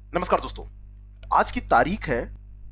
नमस्कार दोस्तों। आज की तारीख है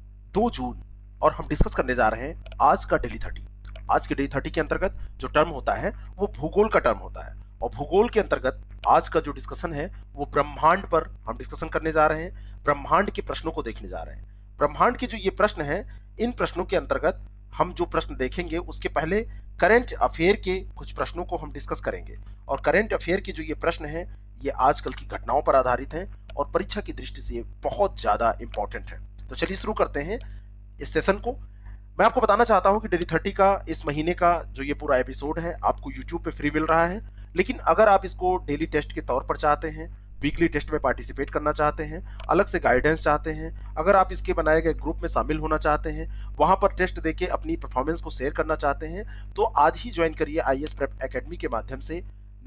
2 जून और हम डिस्कस करने जा रहे हैं आज का डेली 30। आज के डेली 30 के अंतर्गत जो टर्म होता है वो भूगोल का टर्म होता है और भूगोल के अंतर्गत आज का जो डिस्कशन है वो ब्रह्मांड पर हम डिस्कशन करने जा रहे हैं। ब्रह्मांड के प्रश्नों को देखने जा रहे हैं। ब्रह्मांड के जो ये प्रश्न है, इन प्रश्नों के अंतर्गत हम जो प्रश्न देखेंगे उसके पहले करंट अफेयर के कुछ प्रश्नों को हम डिस्कस करेंगे और करंट अफेयर के जो ये प्रश्न है ये आजकल की घटनाओं पर आधारित हैं और परीक्षा की दृष्टि से ये बहुत ज्यादा इंपॉर्टेंट है। तो चलिए शुरू करते हैं इस सेशन को। मैं आपको बताना चाहता हूं कि डेली 30 का इस महीने का जो ये पूरा एपिसोड है आपको यूट्यूब पे फ्री मिल रहा है, लेकिन अगर आप इसको डेली टेस्ट के तौर पर चाहते हैं, वीकली टेस्ट में पार्टिसिपेट करना चाहते हैं, अलग से गाइडेंस चाहते हैं, अगर आप इसके बनाए गए ग्रुप में शामिल होना चाहते हैं, वहां पर टेस्ट देके अपनी परफॉर्मेंस को शेयर करना चाहते हैं, तो आज ही ज्वाइन करिए आईएएस प्रेप एकेडमी के माध्यम से।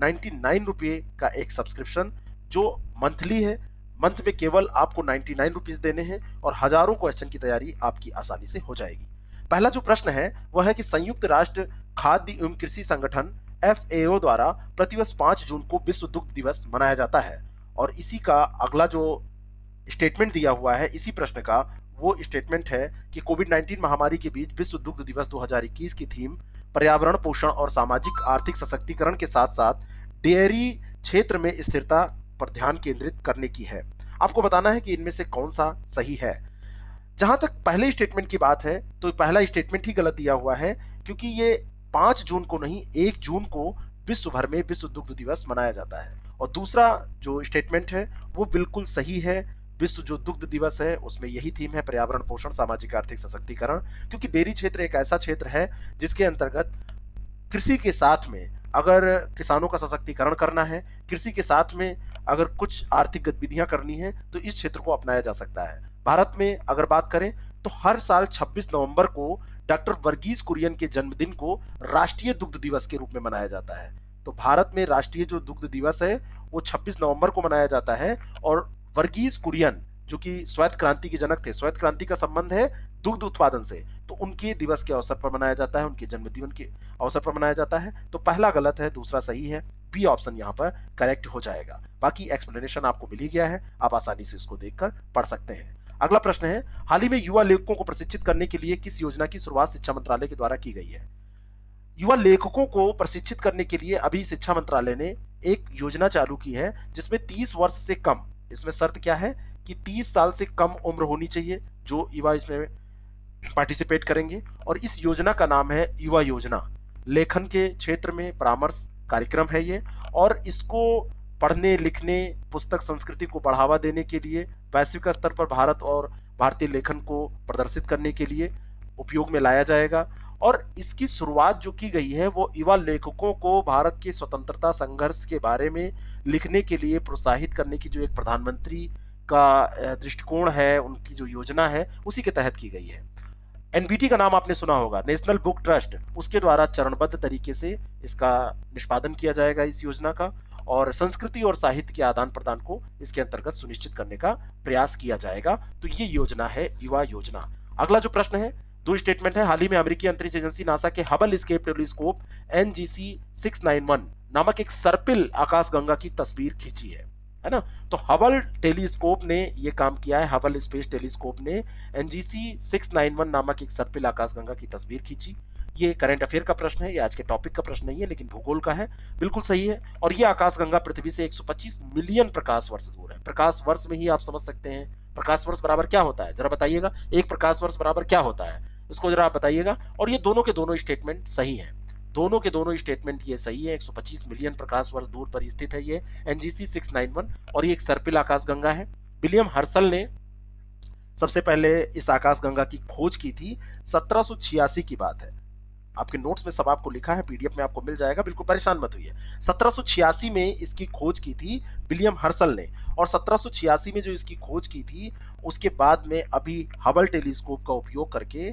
99 रुपये का एक सब्सक्रिप्शन जो मंथली है, मंथ में केवल आपको 99 रुपीज देने हैं और हजारों क्वेश्चन की तैयारी आपकी आसानी से हो जाएगी। पहला जो प्रश्न है वह है कि संयुक्त राष्ट्र खाद्य एवं कृषि संगठन FAO द्वारा प्रतिवर्ष 5 जून को विश्व दुग्ध दिवस मनाया जाता है और इसी का अगला जो स्टेटमेंट दिया हुआ है इसी प्रश्न का, वो स्टेटमेंट है कि कोविड-19 महामारी के बीच विश्व दुग्ध दिवस 2021 की थीम पर्यावरण, पोषण और सामाजिक आर्थिक सशक्तिकरण के साथ साथ डेयरी क्षेत्र में स्थिरता पर ध्यान केंद्रित करने की है। आपको बताना है कि इनमें से कौन सा सही है। जहां तक पहले स्टेटमेंट की बात है तो पहला स्टेटमेंट ही गलत दिया हुआ है, क्योंकि ये 5 जून को नहीं 1 जून को विश्व भर में विश्व दुग्ध दिवस मनाया जाता है। और दूसरा जो स्टेटमेंट है वो बिल्कुल सही है। विश्व जो दुग्ध दिवस है उसमें यही थीम है पर्यावरण, पोषण, सामाजिक आर्थिक सशक्तिकरण, क्योंकि डेयरी क्षेत्र एक ऐसा क्षेत्र है जिसके अंतर्गत कृषि के साथ में अगर किसानों का सशक्तिकरण करना है, कृषि के साथ में अगर कुछ आर्थिक गतिविधियां करनी है तो इस क्षेत्र को अपनाया जा सकता है। भारत में अगर बात करें तो हर साल 26 नवंबर को डॉक्टर वर्गीज कुरियन के जन्मदिन को राष्ट्रीय दुग्ध दिवस के रूप में मनाया जाता है। तो भारत में राष्ट्रीय जो दुग्ध दिवस है वो 26 नवंबर को मनाया जाता है और वर्गीज कुरियन जो कि श्वेत क्रांति के जनक थे, श्वेत क्रांति का संबंध है दुग्ध उत्पादन से, तो उनके दिवस के अवसर पर मनाया जाता है, उनके जन्मदिन के अवसर पर मनाया जाता है। तो पहला गलत है, दूसरा सही है। बी ऑप्शन यहाँ पर करेक्ट हो जाएगा। बाकी एक्सप्लेनेशन आपको मिल ही गया है, आप आसानी से इसको देखकर पढ़ सकते हैं। अगला प्रश्न है, हाल ही में युवा लेखकों को प्रशिक्षित करने के लिए किस योजना की शुरुआत शिक्षा मंत्रालय के द्वारा की गई है? युवा लेखकों को प्रशिक्षित करने के लिए अभी शिक्षा मंत्रालय ने एक योजना चालू की है जिसमें 30 वर्ष से कम, इसमें शर्त क्या है कि 30 साल से कम उम्र होनी चाहिए जो युवा इसमें पार्टिसिपेट करेंगे, और इस योजना का नाम है युवा योजना। लेखन के क्षेत्र में परामर्श कार्यक्रम है ये, और इसको पढ़ने लिखने, पुस्तक संस्कृति को बढ़ावा देने के लिए, वैश्विक स्तर पर भारत और भारतीय लेखन को प्रदर्शित करने के लिए उपयोग में लाया जाएगा। और इसकी शुरुआत जो की गई है वो युवा लेखकों को भारत के स्वतंत्रता संघर्ष के बारे में लिखने के लिए प्रोत्साहित करने की जो एक प्रधानमंत्री का दृष्टिकोण है, उनकी जो योजना है उसी के तहत की गई है। एनबीटी का नाम आपने सुना होगा, नेशनल बुक ट्रस्ट, उसके द्वारा चरणबद्ध तरीके से इसका निष्पादन किया जाएगा इस योजना का, और संस्कृति और साहित्य के आदान प्रदान को इसके अंतर्गत सुनिश्चित करने का प्रयास किया जाएगा। तो ये योजना है युवा योजना। अगला जो प्रश्न है, दो स्टेटमेंट है। हाल ही में अमेरिकी अंतरिक्ष एजेंसी नासा के हबल स्केप टेलीस्कोप NGC 691 नामक एक सर्पिल आकाशगंगा की तस्वीर खींची है ना? तो हबल टेलीस्कोप ने यह काम किया है, हबल स्पेस टेलीस्कोप ने NGC 691 नामक एक सर्पिल आकाशगंगा की तस्वीर खींची। ये करंट अफेयर का प्रश्न है, ये आज के टॉपिक का प्रश्न नहीं है, लेकिन भूगोल का है, बिल्कुल सही है। और ये आकाशगंगा पृथ्वी से 125 मिलियन प्रकाश वर्ष दूर है। प्रकाश वर्ष में ही आप समझ सकते हैं प्रकाश वर्ष बराबर क्या होता है, जरा बताइएगा। एक प्रकाश वर्ष बराबर क्या होता है, इसको जरा आप बताइएगा। और ये दोनों के दोनों स्टेटमेंट सही हैं, दोनों के दोनों स्टेटमेंट ये सही है। 125 मिलियन प्रकाश वर्ष दूर पर स्थित है ये NGC 691, और ये एक सर्पिल आकाशगंगा है। विलियम हर्सल ने सबसे पहले इस आकाशगंगा की खोज की थी, 1786 की बात है। आपके नोट्स में सब आपको लिखा है, PDF में आपको मिल जाएगा, बिल्कुल परेशान मत होइए। 1786 में इसकी खोज की थी विलियम हर्सल ने, और 1786 में जो इसकी खोज की थी उसके बाद में अभी हबल टेलीस्कोप का उपयोग करके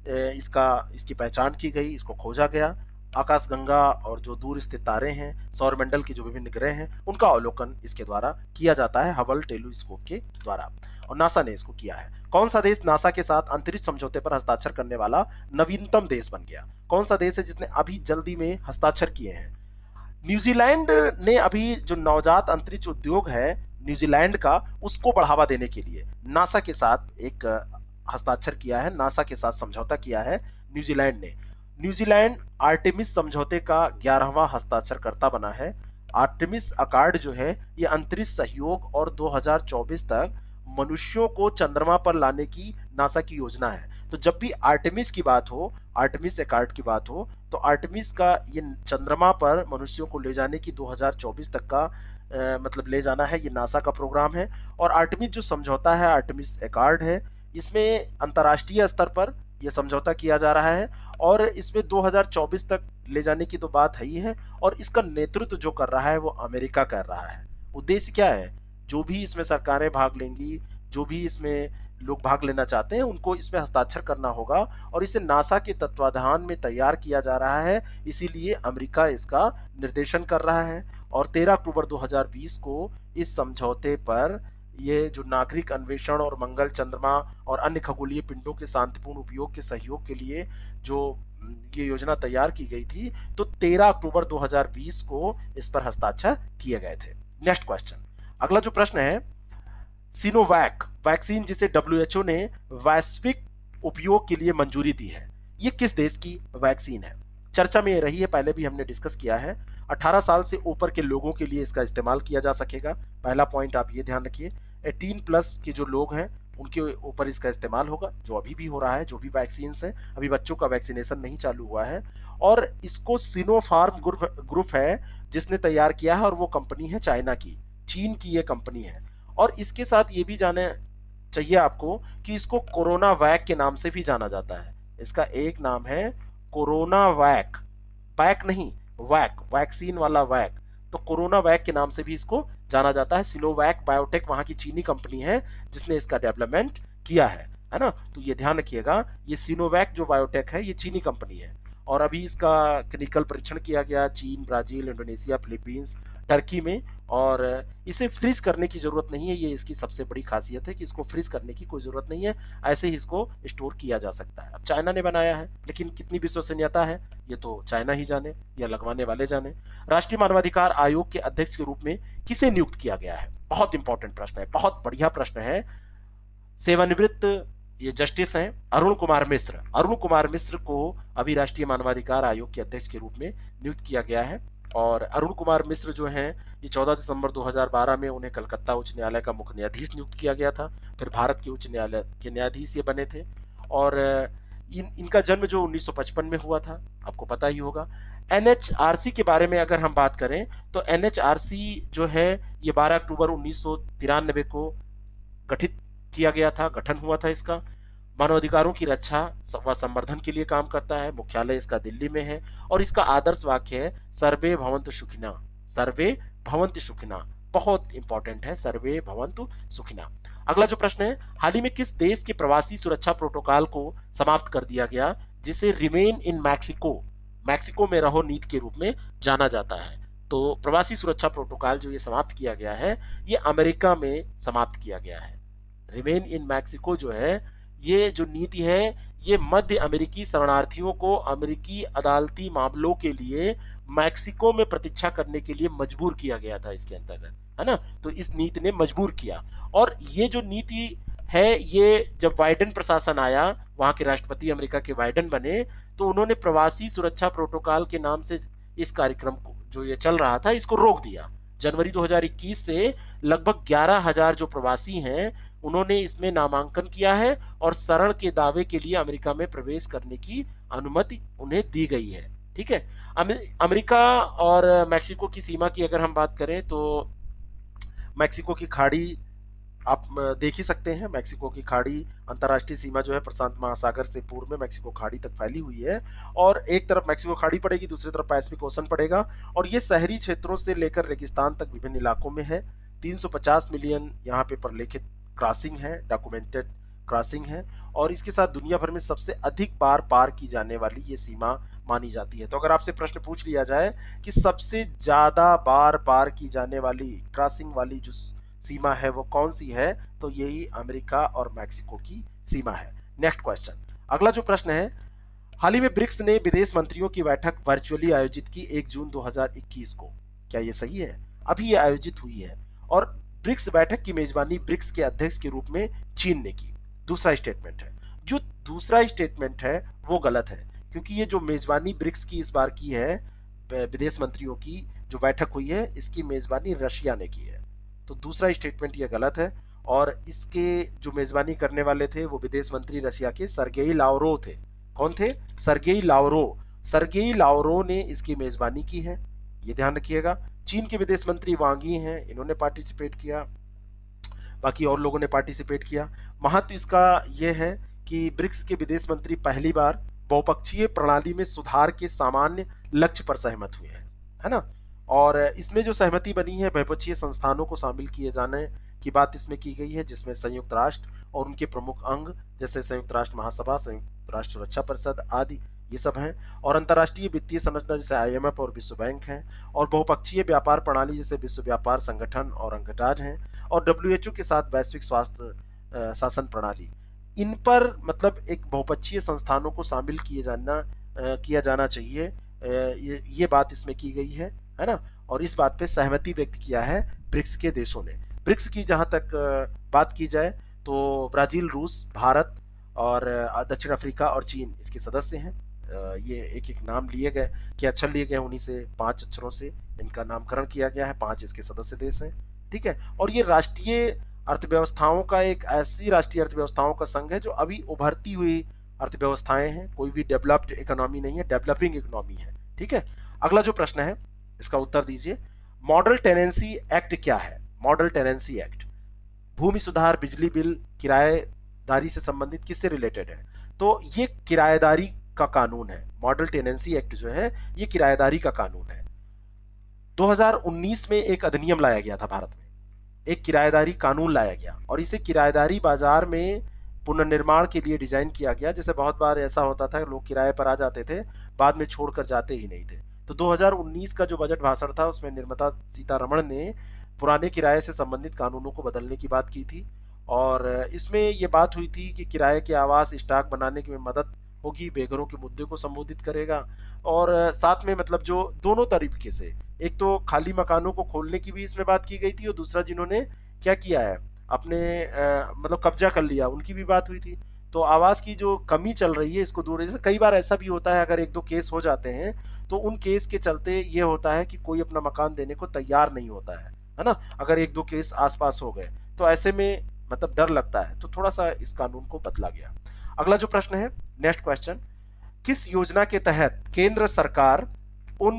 इसकी पहचान की गई, इसको खोजा गया। आकाशगंगा और जो दूर स्थित तारे हैं, सौरमंडल के जो विभिन्न ग्रह हैं, उनका अवलोकन इसके द्वारा किया जाता है, हबल टेलीस्कोप के द्वारा, और नासा ने इसको किया है। कौन सा देश नासा के साथ अंतरिक्ष समझौते पर हस्ताक्षर करने वाला नवीनतम देश बन गया? कौन सा देश है जिसने अभी जल्दी में हस्ताक्षर किए हैं? न्यूजीलैंड ने अभी जो नवजात अंतरिक्ष उद्योग है, न्यूजीलैंड का, उसको बढ़ावा देने के लिए नासा के साथ एक हस्ताक्षर किया है, नासा के साथ समझौता किया है न्यूजीलैंड ने। न्यूजीलैंड आर्टेमिस समझौते का 11वां हस्ताक्षरकर्ता बना है। आर्टेमिस अकॉर्ड जो है ये अंतरिक्ष सहयोग और 2024 तक मनुष्यों को चंद्रमा पर लाने की नासा की योजना है। तो जब भी आर्टेमिस की बात हो, आर्टेमिस अकॉर्ड की बात हो, तो आर्टेमिस का ये चंद्रमा पर मनुष्यों को ले जाने की 2024 तक का मतलब ले जाना है, ये नासा का प्रोग्राम है। और आर्टेमिस जो समझौता है, आर्टेमिस अकॉर्ड है, इसमें अंतर्राष्ट्रीय स्तर पर यह समझौता किया जा रहा है और इसमें 2024 तक ले जाने की तो बात है ही है। और इसका नेतृत्व जो कर रहा है वो अमेरिका कर रहा है। उद्देश्य क्या है? जो भी इसमें सरकारें भाग लेंगी, जो भी इसमें लोग भाग लेना चाहते हैं, उनको इसमें हस्ताक्षर करना होगा और इसे नासा के तत्वाधान में तैयार किया जा रहा है, इसीलिए अमेरिका इसका निर्देशन कर रहा है। और 13 अक्टूबर 2020 को इस समझौते पर ये जो नागरिक अन्वेषण और मंगल, चंद्रमा और अन्य खगोलीय पिंडों के शांतिपूर्ण उपयोग के सहयोग के लिए जो ये योजना तैयार की गई थी, तो 13 अक्टूबर 2020 को इस पर हस्ताक्षर किए गए थे। नेक्स्ट क्वेश्चन, अगला जो प्रश्न है, सिनोवैक वैक्सीन जिसे WHO ने वैश्विक उपयोग के लिए मंजूरी दी है, ये किस देश की वैक्सीन है? चर्चा में रही है, पहले भी हमने डिस्कस किया है। 18 साल से ऊपर के लोगों के लिए इसका इस्तेमाल किया जा सकेगा। पहला पॉइंट आप ये ध्यान रखिए। 18+ के जो लोग हैं उनके ऊपर इसका इस्तेमाल होगा, जो अभी भी हो रहा है, जो भी वैक्सीन है। अभी बच्चों का वैक्सीनेशन नहीं चालू हुआ है। और इसको सिनोफार्म ग्रुप है जिसने तैयार किया है और वो कंपनी है चाइना की, चीन की ये कंपनी है। और इसके साथ ये भी जाने चाहिए आपको कि इसको कोरोना वैक के नाम से भी जाना जाता है। इसका एक नाम है कोरोना वैक, पैक नहीं, वैक, वैक्सीन वाला वैक। तो कोरोना वैक के नाम से भी इसको जाना जाता है। सिनोवैक बायोटेक वहां की चीनी कंपनी है जिसने इसका डेवलपमेंट किया है ना। तो ये ध्यान रखिएगा, ये सिनोवैक जो बायोटेक है ये चीनी कंपनी है और अभी इसका क्लिनिकल परीक्षण किया गया चीन, ब्राजील, इंडोनेशिया, फिलीपींस, टर्की में। और इसे फ्रीज करने की जरूरत नहीं है, ये इसकी सबसे बड़ी खासियत है कि इसको फ्रीज करने की कोई जरूरत नहीं है, ऐसे ही इसको स्टोर किया जा सकता है। अब चाइना ने बनाया है, लेकिन कितनी विश्वसनीयता है ये तो चाइना ही जाने या लगवाने वाले जाने। राष्ट्रीय मानवाधिकार आयोग के अध्यक्ष के रूप में किसे नियुक्त किया गया है? बहुत इंपॉर्टेंट प्रश्न है, बहुत बढ़िया प्रश्न है। सेवानिवृत्त ये जस्टिस हैं अरुण कुमार मिश्र। अरुण कुमार मिश्र को अभी राष्ट्रीय मानवाधिकार आयोग के अध्यक्ष के रूप में नियुक्त किया गया है। और अरुण कुमार मिश्र जो हैं, ये 14 दिसंबर 2012 में उन्हें कलकत्ता उच्च न्यायालय का मुख्य न्यायाधीश नियुक्त किया गया था। फिर भारत के उच्च न्यायालय के न्यायाधीश ये बने थे। और इनका जन्म जो 1955 में हुआ था, आपको पता ही होगा। NHRC के बारे में अगर हम बात करें तो NHRC जो है ये 12 अक्टूबर 1993 को गठित किया गया था, गठन हुआ था इसका। मानवाधिकारों की रक्षा व संवर्धन के लिए काम करता है। मुख्यालय इसका दिल्ली में है और इसका आदर्श वाक्य है सर्वे भवन्तु सुखिनः, सर्वे भवन्तु सुखिनः। बहुत इंपॉर्टेंट है, सर्वे भवन्तु सुखिनः। अगला जो प्रश्न है, हाल ही में किस देश के प्रवासी सुरक्षा प्रोटोकॉल को समाप्त कर दिया गया जिसे रिमेन इन मैक्सिको, मैक्सिको में रहो नीति के रूप में जाना जाता है? तो प्रवासी सुरक्षा प्रोटोकॉल जो ये समाप्त किया गया है ये अमेरिका में समाप्त किया गया है। रिमेन इन मैक्सिको जो है ये जो नीति है ये मध्य अमेरिकी शरणार्थियों को अमेरिकी अदालती मामलों के लिए मैक्सिको में प्रतीक्षा करने के लिए मजबूर किया गया था इसके अंतर्गत, है ना। तो इस नीति ने मजबूर किया। और ये जो नीति है ये जब बाइडेन प्रशासन आया, वहां के राष्ट्रपति अमेरिका के बाइडेन बने, तो उन्होंने प्रवासी सुरक्षा प्रोटोकॉल के नाम से इस कार्यक्रम को जो ये चल रहा था इसको रोक दिया। जनवरी 2021 से लगभग 11,000 जो प्रवासी हैं उन्होंने इसमें नामांकन किया है और शरण के दावे के लिए अमेरिका में प्रवेश करने की अनुमति उन्हें दी गई है। ठीक है। अमेरिका और मैक्सिको की सीमा की अगर हम बात करें तो मैक्सिको की खाड़ी आप देख ही सकते हैं। मैक्सिको की खाड़ी अंतर्राष्ट्रीय सीमा जो है प्रशांत महासागर से पूर्व में मैक्सिको खाड़ी तक फैली हुई है और एक तरफ मैक्सिको खाड़ी पड़ेगी, दूसरी तरफ पैसिफिक ओशन पड़ेगा। और ये शहरी क्षेत्रों से लेकर रेगिस्तान तक विभिन्न इलाकों में है। 350 मिलियन यहाँ पे प्रलेखित क्रॉसिंग है, डॉक्यूमेंटेड क्रॉसिंग है और इसके साथ दुनिया भर में सबसे अधिक बार पार की जाने वाली ये सीमा मानी जाती है। तो अगर आपसे प्रश्न पूछ लिया जाए कि सबसे ज्यादा बार पार की जाने वाली क्रॉसिंग वाली जो सीमा है वो कौन सी है, तो यही अमेरिका और मैक्सिको की सीमा है। नेक्स्ट क्वेश्चन, अगला जो प्रश्न है, हाल ही में ब्रिक्स ने विदेश मंत्रियों की बैठक वर्चुअली आयोजित की 1 जून 2021 को, क्या ये सही है? अभी ये आयोजित हुई है और ब्रिक्स बैठक की मेजबानी ब्रिक्स के अध्यक्ष के रूप में चीन ने की। दूसरा स्टेटमेंट है। जो दूसरा स्टेटमेंट है वो गलत है, क्योंकि ये जो मेजबानी ब्रिक्स की इस बार की है, विदेश मंत्रियों की जो बैठक हुई है, इसकी मेजबानी रशिया ने की है। तो दूसरा स्टेटमेंट ये गलत है। और इसके जो मेजबानी करने वाले थे वो विदेश मंत्री रशिया के सरगेई लावरोव थे। कौन थे? Sergei Lavrov. सरगेई लावरोव ने इसकी मेजबानी की है, ये ध्यान रखिएगा। चीन के विदेश मंत्री वांग यी हैं, इन्होंने पार्टिसिपेट किया, बाकी और लोगों ने पार्टिसिपेट किया। महत्व इसका यह है कि ब्रिक्स के विदेश मंत्री पहली बार बहुपक्षीय प्रणाली में सुधार के सामान्य लक्ष्य पर सहमत हुए हैं, है ना। और इसमें जो सहमति बनी है, बहुपक्षीय संस्थानों को शामिल किए जाने की बात इसमें की गई है, जिसमें संयुक्त राष्ट्र और उनके प्रमुख अंग जैसे संयुक्त राष्ट्र महासभा, संयुक्त राष्ट्र सुरक्षा परिषद आदि ये सब हैं, और अंतर्राष्ट्रीय वित्तीय संरचना जैसे IMF और विश्व बैंक हैं, और बहुपक्षीय व्यापार प्रणाली जैसे विश्व व्यापार संगठन और अंगटाज हैं, और WHO के साथ वैश्विक स्वास्थ्य शासन प्रणाली। इन पर मतलब एक बहुपक्षीय संस्थानों को शामिल किया जाना चाहिए, ये बात इसमें की गई है ना। और इस बात पे सहमति व्यक्त किया है ब्रिक्स के देशों ने। ब्रिक्स की जहां तक बात की जाए तो ब्राजील, रूस, भारत और दक्षिण अफ्रीका और चीन इसके सदस्य हैं। ये एक एक नाम लिए गए, के अक्षर लिए गए, उन्हीं से 5 अक्षरों से इनका नामकरण किया गया है। 5 इसके सदस्य देश हैं, ठीक है। और ये राष्ट्रीय अर्थव्यवस्थाओं का एक ऐसी राष्ट्रीय अर्थव्यवस्थाओं का संघ है जो अभी उभरती हुई अर्थव्यवस्थाएं हैं, कोई भी डेवलप्ड इकोनॉमी नहीं है, डेवलपिंग इकोनॉमी है, ठीक है। अगला जो प्रश्न है इसका उत्तर दीजिए। मॉडल टेनेंसी एक्ट क्या है? मॉडल टेनेंसी एक्ट भूमि सुधार, बिजली बिल, किराएदारी से संबंधित किससे रिलेटेड है? तो ये किराएदारी का कानून है। मॉडल टेनेंसी एक्ट जो है ये किराएदारी का कानून है। 2019 में एक अधिनियम लाया गया था भारत में, एक किराएदारी कानून लाया गया, और इसे किराएदारी बाजार में पुनर्निर्माण के लिए डिजाइन किया गया। जैसे बहुत बार ऐसा होता था लोग किराए पर आ जाते थे, बाद में छोड़कर जाते ही नहीं थे। तो 2019 का जो बजट भाषण था उसमें निर्मला सीतारमण ने पुराने किराए से संबंधित कानूनों को बदलने की बात की थी, और इसमें यह बात हुई थी कि किराए के आवास स्टॉक बनाने में मदद होगी, बेघरों के मुद्दे को संबोधित करेगा, और साथ में मतलब जो दोनों तरीके से, एक तो खाली मकानों को खोलने की भी इसमें बात की गई थी, और दूसरा जिन्होंने क्या किया है अपने मतलब कब्जा कर लिया उनकी भी बात हुई थी। तो आवास की जो कमी चल रही है इसको दूर, जैसे कई बार ऐसा भी होता है अगर 1-2 केस हो जाते हैं तो उन केस के चलते ये होता है कि कोई अपना मकान देने को तैयार नहीं होता है ना। अगर 1-2 केस आसपास हो गए तो ऐसे में मतलब डर लगता है, तो थोड़ा सा इस कानून को बदला गया। अगला जो प्रश्न है, नेक्स्ट क्वेश्चन, किस योजना के तहत केंद्र सरकार उन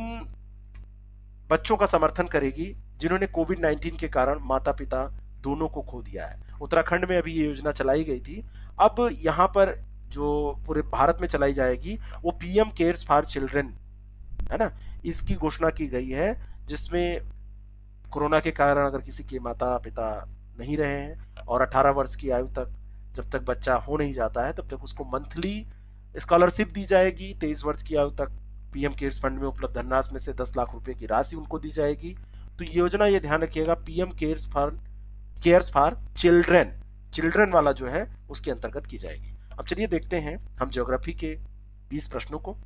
बच्चों का समर्थन करेगी जिन्होंने कोविड-19 के कारण माता पिता दोनों को खो दिया है? उत्तराखंड में अभी ये योजना चलाई गई थी, अब यहाँ पर जो पूरे भारत में चलाई जाएगी वो PM केयर्स फॉर चिल्ड्रन है ना, इसकी घोषणा की गई है, जिसमें कोरोना के कारण अगर किसी के माता पिता नहीं रहे हैं और 18 वर्ष की आयु तक जब तक बच्चा हो नहीं जाता है तब तक उसको मंथली स्कॉलरशिप दी जाएगी। 23 वर्ष की आयु तक PM केयर्स फंड में उपलब्ध धनराशि में से 10 लाख रुपए की राशि उनको दी जाएगी। तो योजना ये ध्यान रखिएगा, PM केयर्स फॉर चिल्ड्रन वाला जो है उसके अंतर्गत की जाएगी। अब चलिए देखते हैं हम ज्योग्राफी के 20 प्रश्नों को।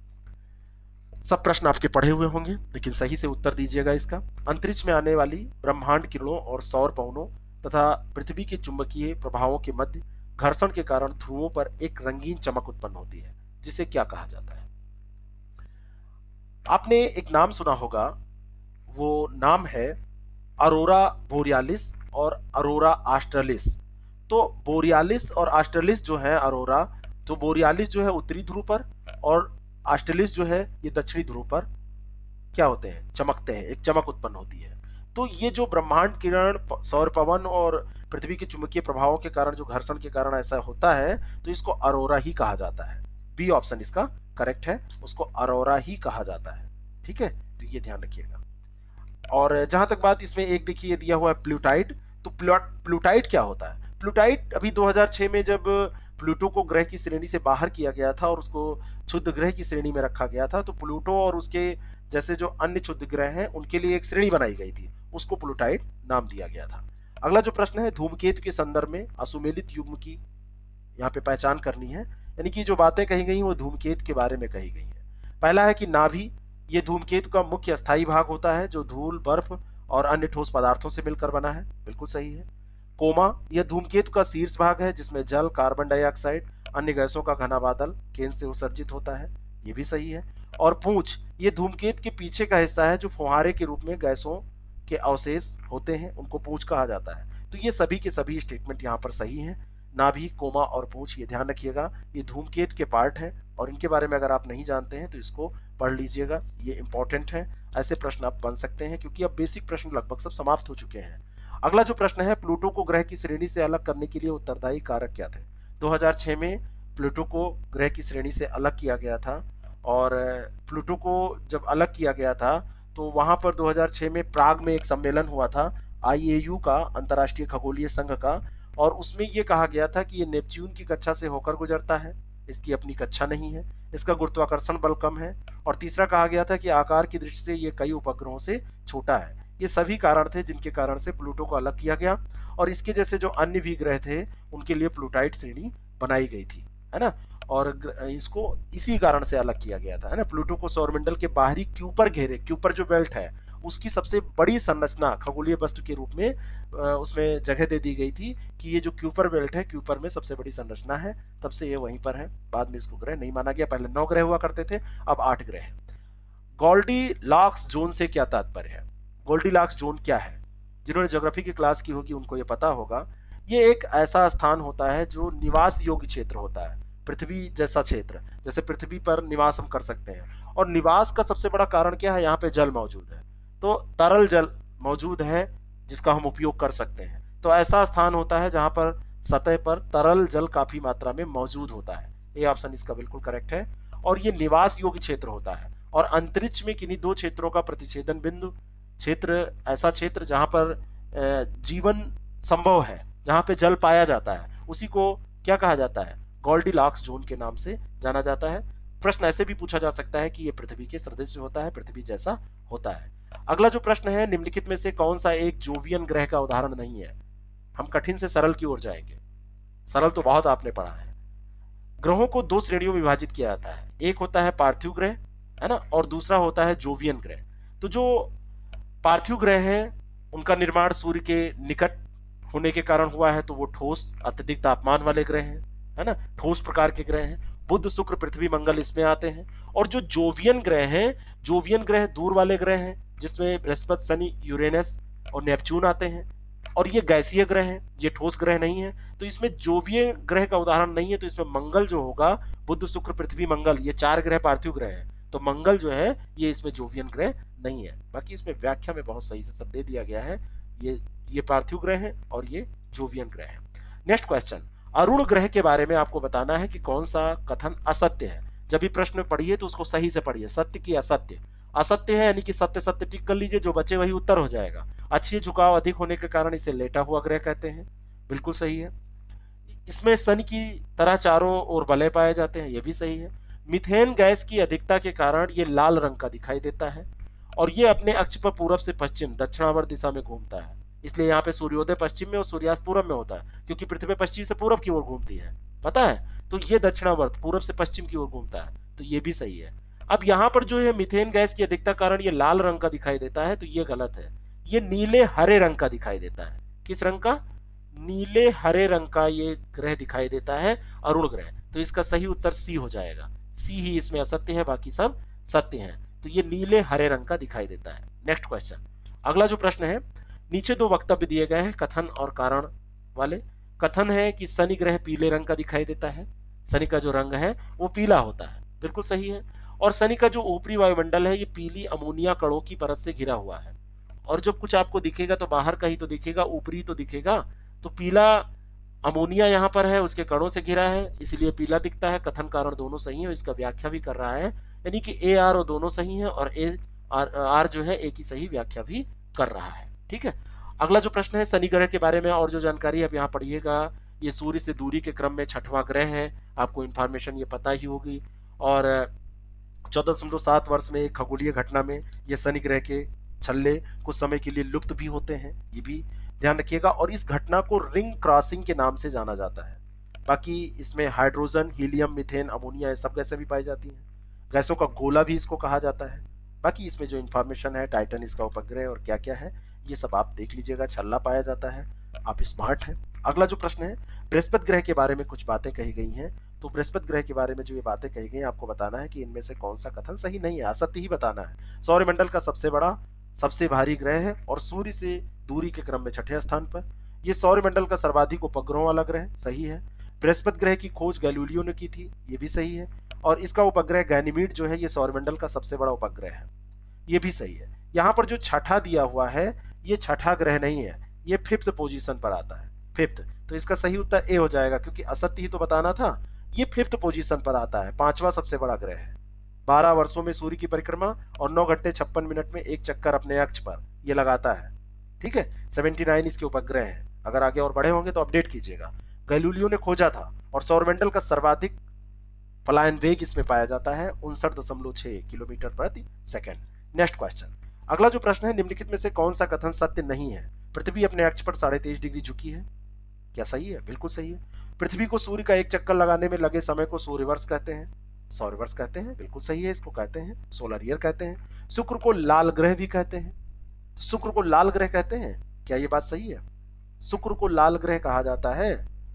सब प्रश्न आपके पढ़े हुए होंगे लेकिन सही से उत्तर दीजिएगा इसका। अंतरिक्ष में आने वाली ब्रह्मांड किरणों और सौर पवनों तथा पृथ्वी के चुंबकीय प्रभावों के मध्य घर्षण के कारण ध्रुवों पर एक रंगीन चमक उत्पन्न होती है, जिसे क्या कहा जाता है? आपने एक नाम सुना होगा, वो नाम है अरोरा बोरियालिस और अरोरा ऑस्ट्रेलिस। तो बोरियालिस और ऑस्ट्रेलिस जो है अरोरा, तो बोरियालिस जो है उत्तरी ध्रुव पर और ऑस्ट्रेलिस जो है ये दक्षिणी ध्रुव पर क्या होते हैं, चमकते हैं, एक चमक उत्पन्न होती है। तो ये जो ब्रह्मांड किरण, सौर पवन और पृथ्वी के चुंबकीय प्रभावों के कारण जो घर्षण के कारण ऐसा होता है तो इसको अरोरा ही कहा जाता है। बी ऑप्शन इसका करेक्ट है, उसको अरोरा ही कहा जाता है, ठीक है। तो ये ध्यान रखिएगा। और जहां तक बात इसमें एक देखिए दिया हुआ है प्लूटाइड, तो प्लूटाइड क्या होता है? प्लूटाइड अभी 2006 में जब प्लूटो को ग्रह की श्रेणी से बाहर किया गया था और उसको क्षुद्र ग्रह की श्रेणी में रखा गया था, तो प्लूटो और उसके जैसे जो अन्य क्षुद्र ग्रह हैं उनके लिए एक श्रेणी बनाई गई थी, उसको प्लूटाइड नाम दिया गया था। अगला जो प्रश्न है, धूमकेतु के संदर्भ में असुमेलित युग्म की यहाँ पे पहचान करनी है, यानी कि जो बातें कही गई वो धूमकेतु के बारे में कही गई है। पहला है कि नाभि, ये धूमकेतु का मुख्य स्थायी भाग होता है जो धूल, बर्फ और अन्य ठोस पदार्थों से मिलकर बना है, बिल्कुल सही है। कोमा, यह धूमकेतु का शीर्ष भाग है जिसमें जल, कार्बन डाइऑक्साइड, अन्य गैसों का घना बादल केंद्र से उत्सर्जित होता है, ये भी सही है। और पूंछ, ये धूमकेतु के पीछे का हिस्सा है जो फुहारे के रूप में गैसों के अवशेष होते हैं, उनको पूंछ कहा जाता है। तो ये सभी के सभी स्टेटमेंट यहाँ पर सही हैं। नाभि, कोमा और पूंछ, ये ध्यान रखिएगा, ये धूमकेतु के पार्ट हैं और इनके बारे में अगर आप नहीं जानते हैं तो इसको पढ़ लीजिएगा, ये इंपॉर्टेंट है। ऐसे प्रश्न आप बन सकते हैं क्योंकि अब बेसिक प्रश्न लगभग सब समाप्त हो चुके हैं। अगला जो प्रश्न है, प्लूटो को ग्रह की श्रेणी से अलग करने के लिए उत्तरदायी कारक क्या थे? 2006 में प्लूटो को ग्रह की श्रेणी से अलग किया गया था और प्लूटो को जब अलग किया गया था तो वहां पर 2006 में प्राग में एक सम्मेलन हुआ था आईएयू का, अंतर्राष्ट्रीय खगोलीय संघ का, और उसमें यह कहा गया था कि ये नेपच्यून की कक्षा से होकर गुजरता है, इसकी अपनी कक्षा नहीं है, इसका गुरुत्वाकर्षण बल कम है, और तीसरा कहा गया था कि आकार की दृष्टि से ये कई उपग्रहों से छोटा है। ये सभी कारण थे जिनके कारण से प्लूटो को अलग किया गया और इसके जैसे जो अन्य भी ग्रह थे उनके लिए प्लूटाइड श्रेणी बनाई गई थी, है ना। और इसको इसी कारण से अलग किया गया था, है ना। प्लूटो को सौरमंडल के बाहरी क्यूपर घेरे, क्यूपर जो बेल्ट है उसकी सबसे बड़ी संरचना खगोलीय वस्तु के रूप में उसमें जगह दे दी गई थी कि ये जो क्यूपर बेल्ट है, क्यूपर में सबसे बड़ी संरचना है, तब से ये वहीं पर है। बाद में इसको ग्रह नहीं माना गया, पहले 9 ग्रह हुआ करते थे, अब 8 ग्रह हैं। गोल्डीलॉक्स जोन से क्या तात्पर्य है? गोल्डीलॉक्स जोन क्या है? जिन्होंने ज्योग्राफी की क्लास की होगी उनको ये पता होगा। ये एक ऐसा स्थान होता है जो निवास योग्य क्षेत्र होता है, पृथ्वी जैसा क्षेत्र, जैसे पृथ्वी पर निवास हम कर सकते हैं। और निवास का सबसे बड़ा कारण क्या है? यहाँ पे जल मौजूद है, तो तरल जल मौजूद है जिसका हम उपयोग कर सकते हैं। तो ऐसा स्थान होता है जहां पर सतह पर तरल जल काफी मात्रा में मौजूद होता है। ये ऑप्शन इसका बिल्कुल करेक्ट है। और ये निवास योग्य क्षेत्र होता है और अंतरिक्ष में किन्हीं दो क्षेत्रों का प्रतिच्छेदन बिंदु क्षेत्र, ऐसा क्षेत्र जहां पर जीवन संभव है, जहां पे जल पाया जाता है, उसी को क्या कहा जाता है? गोल्डीलॉक्स जोन के नाम से जाना जाता है। प्रश्न ऐसे भी पूछा जा सकता है कि ये पृथ्वी के सदृश होता है, पृथ्वी जैसा होता है। अगला जो प्रश्न है, निम्नलिखित में से कौन सा एक जोवियन ग्रह का उदाहरण नहीं है? हम कठिन से सरल की ओर जाएंगे, सरल तो बहुत आपने पढ़ा है। ग्रहों को 2 श्रेणियों में विभाजित किया जाता है, एक होता है पार्थिव ग्रह, है ना, और दूसरा होता है जोवियन ग्रह। तो जो पार्थिव ग्रह हैं उनका निर्माण सूर्य के निकट होने के कारण हुआ है, तो वो ठोस अत्यधिक तापमान वाले ग्रह हैं, है ना, ठोस प्रकार के ग्रह हैं। बुध, शुक्र, पृथ्वी, मंगल इसमें आते हैं। और जो जोवियन ग्रह हैं, जोवियन ग्रह दूर वाले ग्रह हैं जिसमें बृहस्पति, शनि, यूरेनस और नेपच्यून आते हैं, और ये गैसीय ग्रह हैं, ये ठोस ग्रह नहीं है। तो इसमें जोवियन ग्रह का उदाहरण नहीं है, तो इसमें मंगल जो होगा, बुध, शुक्र, पृथ्वी, मंगल, ये 4 ग्रह पार्थिव ग्रह हैं, तो मंगल जो है ये इसमें जोवियन ग्रह नहीं है। बाकी इसमें व्याख्या में बहुत सही से सब दे दिया गया है। ये पार्थिव ग्रह हैं और ये जोवियन ग्रह हैं। नेक्स्ट क्वेश्चन, अरुण ग्रह के बारे में आपको बताना है कि कौन सा कथन असत्य है। जब भी प्रश्न में पढ़िए तो उसको सही से पढ़िए, सत्य की असत्य। असत्य है यानी कि सत्य सत्य टिक कर लीजिए, जो बचे वही उत्तर हो जाएगा। अच्छी झुकाव अधिक होने के कारण इसे लेटा हुआ ग्रह कहते हैं, बिल्कुल सही है। इसमें सन की तरह चारों ओर वलय पाए जाते हैं, यह भी सही है। मीथेन गैस की अधिकता के कारण ये लाल रंग का दिखाई देता है और ये अपने अक्ष पर पूरब से पश्चिम दक्षिणावर्त दिशा में घूमता है, इसलिए यहाँ पे सूर्योदय पश्चिम में और सूर्यास्त पूरब में होता है, क्योंकि पृथ्वी पश्चिम से पूरब की ओर घूमती है, पता है। तो ये दक्षिणावर्त पूरब से पश्चिम की ओर घूमता है, तो ये भी सही है। अब यहाँ पर जो है मीथेन गैस की अधिकता कारण ये लाल रंग का दिखाई देता है, तो ये गलत है। ये नीले हरे रंग का दिखाई देता है। किस रंग का? नीले हरे रंग का ये ग्रह दिखाई देता है, अरुण ग्रह। तो इसका सही उत्तर सी हो जाएगा। सी ही इसमें असत्य है, बाकी सब सत्य हैं। तो ये नीले हरे रंग का दिखाई देता है। नेक्स्ट क्वेश्चन, अगला जो प्रश्न है, नीचे 2 वक्तव्य दिए गए हैं कथन और कारण वाले। कथन है कि शनि ग्रह पीले रंग का दिखाई देता है, शनि का जो रंग है वो पीला होता है, बिल्कुल सही है। और शनि का जो ऊपरी वायुमंडल है ये पीली अमोनिया कणों की परत से घिरा हुआ है, और जब कुछ आपको दिखेगा तो बाहर का ही तो दिखेगा, ऊपरी तो दिखेगा। तो पीला अमोनिया यहाँ पर है, उसके कणों से घिरा है, इसलिए पीला दिखता है। कथन कारण दोनों सही है, इसका व्याख्या भी कर रहा है, यानी कि ए आर दोनों सही है और ए आर जो है एक ही सही व्याख्या भी कर रहा है। ठीक है, अगला जो प्रश्न है, शनि ग्रह के बारे में और जो जानकारी आप यहाँ पढ़िएगा, ये सूर्य से दूरी के क्रम में 6वां ग्रह है, आपको इन्फॉर्मेशन ये पता ही होगी। और 14.7 वर्ष में एक खगोलीय घटना में ये शनि ग्रह के छल्ले कुछ समय के लिए लुप्त भी होते हैं, ये भी ध्यान रखिएगा। और इस घटना को रिंग क्रॉसिंग के नाम से जाना जाता है। बाकी इसमें हाइड्रोजन, हीलियम, मीथेन, अमोनिया, ये सब गैसें भी पाई जाती हैं। गैसों का गोला भी इसको कहा जाता है। बाकी इसमें जो इन्फॉर्मेशन है, टाइटन इसका उपग्रह और क्या क्या है, ये सब आप देख लीजिएगा, छल्ला पाया जाता है, आप स्मार्ट हैं। अगला जो प्रश्न है, बृहस्पति ग्रह के बारे में कुछ बातें कही गई हैं, तो बृहस्पति ग्रह के बारे में जो ये बातें कही गई हैं, आपको बताना है कि इनमें से कौन सा कथन सही नहीं है, असत्य ही बताना है। सौरमंडल का सबसे बड़ा, सबसे भारी ग्रह है और सूर्य से दूरी के क्रम में छठे स्थान पर। यह सौरमंडल का सर्वाधिक उपग्रहों वाला ग्रह, सही है। बृहस्पति ग्रह की खोज गैलीलियो ने की थी, ये भी सही है। और इसका उपग्रह गैनीमीड जो है, ये सौरमंडल का सबसे बड़ा उपग्रह है, ये भी सही है। यहाँ पर जो छठा दिया हुआ है, ये छठा ग्रह नहीं है, ये फिफ्थ पोजीशन पर आता है, फिफ्थ। तो इसका सही उत्तर ए हो जाएगा, क्योंकि असत्य ही तो बताना था। ये फिफ्थ पोजीशन पर आता है, पांचवा सबसे बड़ा ग्रह है। 12 वर्षों में सूर्य की परिक्रमा और 9 घंटे 56 मिनट में एक चक्कर अपने अक्ष पर ये लगाता है। ठीक है, 79 इसके उपग्रह हैं। अगर आगे और बड़े होंगे तो अपडेट कीजिएगा। गैलीलियो ने खोजा था और सौरमंडल का सर्वाधिक पलायन वेग इसमें पाया जाता है 59.6 किलोमीटर प्रति सेकंड। नेक्स्ट क्वेश्चन, अगला जो प्रश्न है, निम्नलिखित में से कौन सा कथन सत्य नहीं है? पृथ्वी अपने अक्ष पर 23.5 डिग्री झुकी है, क्या सही है? बिल्कुल सही है। पृथ्वी को सूर्य का एक चक्कर लगाने में लगे समय को सूर्यवर्ष कहते हैं, सौरवर्ष कहते हैं, बिल्कुल सही है, इसको कहते हैं सोलर ईयर कहते हैं। शुक्र को लाल ग्रह भी कहते हैं, तो शुक्र को लाल ग्रह कहते हैं, क्या ये बात सही है? शुक्र को लाल ग्रह कहा जाता है?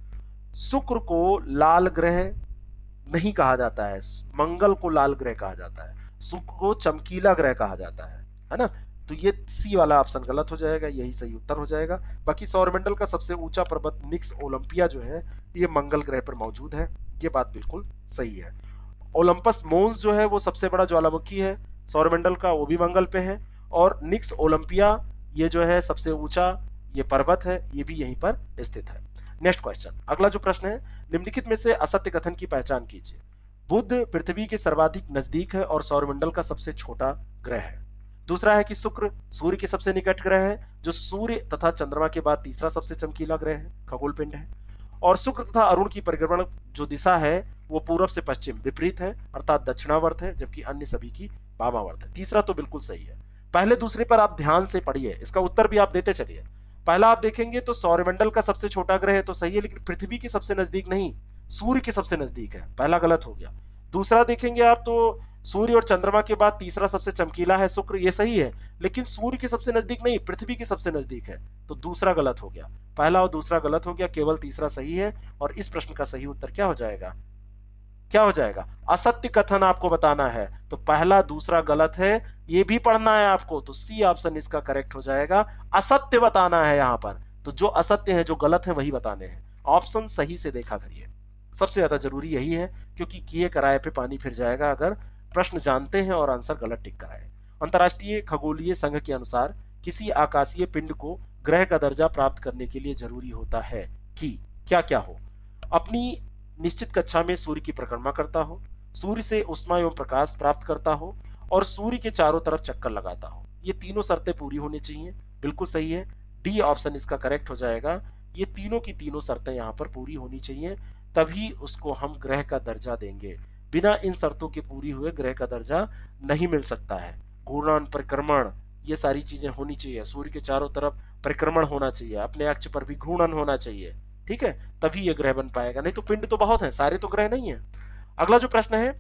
शुक्र को लाल ग्रह नहीं कहा जाता है, मंगल को लाल ग्रह कहा जाता है, शुक्र को चमकीला ग्रह कहा जाता है ना? तो ये सी वाला ऑप्शन गलत हो जाएगा, यही सही उत्तर हो जाएगा। बाकी सौरमंडल का सबसे ऊंचा पर्वत निक्स ओलंपिया जो है, ये मंगल ग्रह पर मौजूद है, ये बात बिल्कुल सही है। ओलंपस मोन्स जो है वो सबसे बड़ा ज्वालामुखी है सौरमंडल का, वो भी मंगल पे है। और निक्स ओलंपिया ये जो है सबसे ऊंचा ये पर्वत है, ये भी यहीं पर स्थित है। नेक्स्ट क्वेश्चन, अगला जो प्रश्न है, निम्नलिखित में से असत्य कथन की पहचान कीजिए। बुध पृथ्वी के सर्वाधिक नजदीक है और सौरमंडल का सबसे छोटा ग्रह है। दूसरा है कि शुक्र सूर्य के सबसे निकट ग्रह है, जो सूर्य तथा चंद्रमा के बाद तीसरा सबसे चमकीला ग्रह है, खगोल पिंड है। और शुक्र तथा अरुण की परिक्रमण जो दिशा है वो पूर्व से पश्चिम विपरीत है, अर्थात दक्षिणावर्त है, जबकि अन्य सभी की वामावर्त है। तीसरा तो बिल्कुल सही है। पहले दूसरे पर आप ध्यान से पढ़िए, इसका उत्तर भी आप देते चलिए। पहला आप देखेंगे तो सौरमंडल का सबसे छोटा ग्रह है तो सही है, लेकिन पृथ्वी के सबसे नजदीक नहीं, सूर्य के सबसे नजदीक है, पहला गलत हो गया। दूसरा देखेंगे आप तो सूर्य और चंद्रमा के बाद तीसरा सबसे चमकीला है शुक्र, ये सही है, लेकिन सूर्य के सबसे नजदीक नहीं, पृथ्वी के सबसे नजदीक है, तो दूसरा गलत हो गया। पहला और दूसरा गलत हो गया, केवल तीसरा सही है। और इस प्रश्न का सही उत्तर क्या हो जाएगा? क्या हो जाएगा? असत्य कथन आपको बताना है, तो पहला दूसरा गलत है, ये भी पढ़ना है आपको, तो सी ऑप्शन इसका करेक्ट हो जाएगा। असत्य बताना है यहां पर, तो जो असत्य है, जो गलत है, वही बताने हैं। ऑप्शन सही से देखा करिए, सबसे ज्यादा जरूरी यही है, क्योंकि किए कराए पे पानी फिर जाएगा अगर प्रश्न जानते हैं और आंसर गलत टिक कराए। अंतरराष्ट्रीय खगोलीय संघ के अनुसार किसी आकाशीय पिंड को ग्रह का दर्जा प्राप्त करने के लिए जरूरी होता है कि क्या क्या हो? अपनी निश्चित कक्षा में सूर्य की परिक्रमा करता हो, सूर्य से उष्मा एवं प्रकाश प्राप्त करता हो और सूर्य के चारों तरफ चक्कर लगाता हो। ये तीनों शर्तें पूरी होनी चाहिए, बिल्कुल सही है, डी ऑप्शन इसका करेक्ट हो जाएगा। ये तीनों की तीनों शर्तें यहाँ पर पूरी होनी चाहिए, तभी उसको हम ग्रह का दर्जा देंगे। बिना इन शर्तों के पूरी हुए ग्रह का दर्जा नहीं मिल सकता है। घूर्णन, परिक्रमण, ये सारी चीजें होनी चाहिए, सूर्य के चारों तरफ परिक्रमण होना चाहिए, अपने अक्ष पर भी घूर्णन होना चाहिए, ठीक है, तभी ये ग्रह बन पाएगा, नहीं तो पिंड तो बहुत है, सारे तो ग्रह नहीं है। अगला जो प्रश्न है,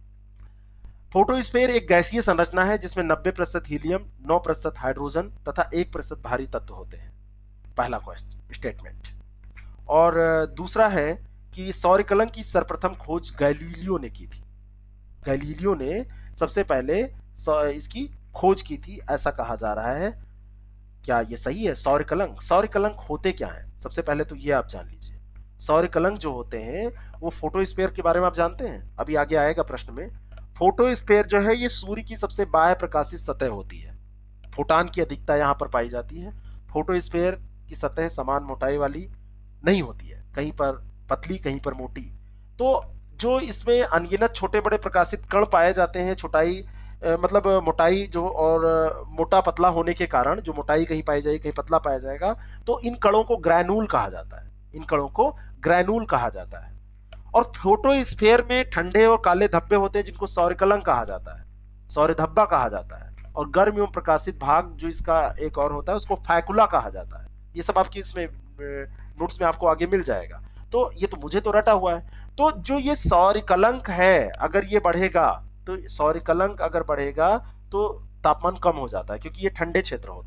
फोटोस्फीयर एक गैसीय संरचना है जिसमें 90% हीलियम, 9% हाइड्रोजन तथा 1% भारी तत्व होते हैं, पहला क्वेश्चन स्टेटमेंट। और दूसरा है कि सौरकलंक की सर्वप्रथम खोज गैलीलियो ने की थी, गैलीलियो ने सबसे पहले इसकी खोज की थी, ऐसा कहा जा रहा है। क्या ये सही है? सौरकलंक, सौरकलंक होते क्या हैं? सबसे पहले तो ये आप जान लीजिए, सौरकलंक जो होते हैं वो फोटोस्फीयर के बारे में आप जानते हैं, अभी आगे आएगा प्रश्न में। फोटोस्फीयर जो है ये सूर्य की सबसे बाह्य प्रकाशित सतह होती है, फोटान की अधिकता यहाँ पर पाई जाती है। फोटोस्फीयर की सतह समान मोटाई वाली नहीं होती है, कहीं पर पतली कहीं पर मोटी। तो जो इसमें अनगिनत छोटे बड़े प्रकाशित कण पाए जाते हैं, छोटाई मतलब मोटाई जो और मोटा पतला होने के कारण जो मोटाई कहीं पाई जाएगी कहीं पतला पाया जाएगा, तो इन कणों को ग्रैनूल कहा जाता है, इन कणों को ग्रैनूल कहा जाता है। और फोटोस्फीयर में ठंडे और काले धब्बे होते हैं जिनको सौरकलंक कहा जाता है, सौर धब्बा कहा जाता है। और गर्म एवं प्रकाशित भाग जो इसका एक और होता है उसको फैकुला कहा जाता है। ये सब आपकी इसमें नोट्स में आपको आगे मिल जाएगा। तो ये तो मुझे तो रटा हुआ है। तो जो ये सौरकलंक है अगर ये बढ़ेगा, तो सौरकलंक अगर बढ़ेगा तो तापमान कम हो जाता है, क्योंकि ये ठंडे क्षेत्र होते हैं,